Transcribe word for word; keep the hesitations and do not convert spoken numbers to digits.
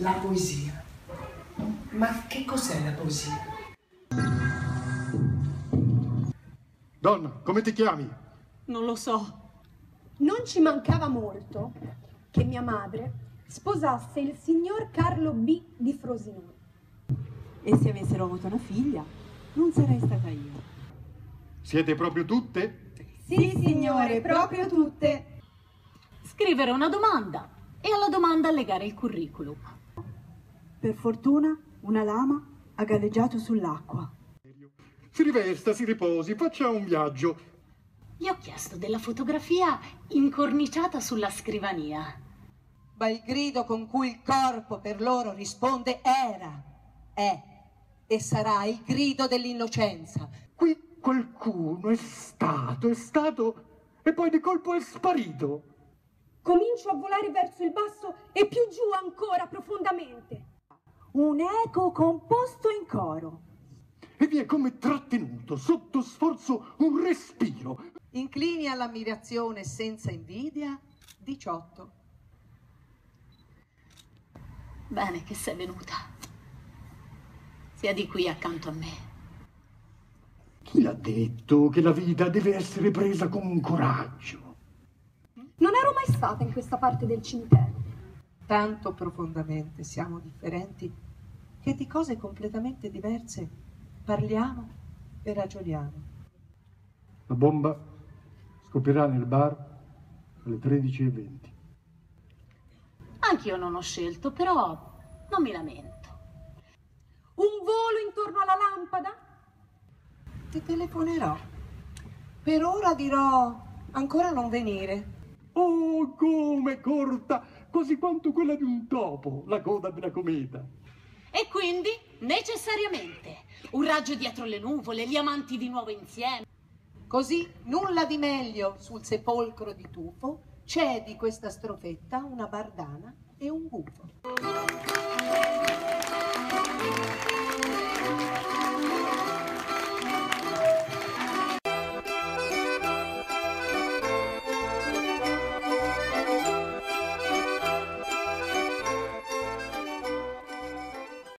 La poesia. Ma che cos'è la poesia? Donna, come ti chiami? Non lo so. Non ci mancava molto che mia madre sposasse il signor Carlo B. di Frosinone. E se avessero avuto una figlia, non sarei stata io. Siete proprio tutte? Sì, signore, proprio tutte. Scrivere una domanda e alla domanda allegare il curriculum. Per fortuna, una lama ha galleggiato sull'acqua. Si rivesta, si riposi, faccia un viaggio. Gli ho chiesto della fotografia incorniciata sulla scrivania. Ma il grido con cui il corpo per loro risponde era, è e sarà il grido dell'innocenza. Qui qualcuno è stato, è stato e poi di colpo è sparito. Comincio a volare verso il basso e più giù ancora profondamente. Un eco composto in coro. E vi è come trattenuto, sotto sforzo, un respiro. Inclini all'ammirazione senza invidia, diciotto. Bene che sei venuta. Sia di qui accanto a me. Chi l'ha detto che la vita deve essere presa con coraggio? Non ero mai stata in questa parte del cimitero. Tanto profondamente siamo differenti che di cose completamente diverse parliamo e ragioniamo. La bomba scoppierà nel bar alle tredici e venti. Anch'io non ho scelto, però non mi lamento. Un volo intorno alla lampada? Ti telefonerò. Per ora dirò ancora non venire. Oh, come corta! Quasi quanto quella di un topo, la coda della cometa. E quindi, necessariamente, un raggio dietro le nuvole, gli amanti di nuovo insieme. Così, nulla di meglio sul sepolcro di Tufo, c'è di questa strofetta una bardana e un gufo.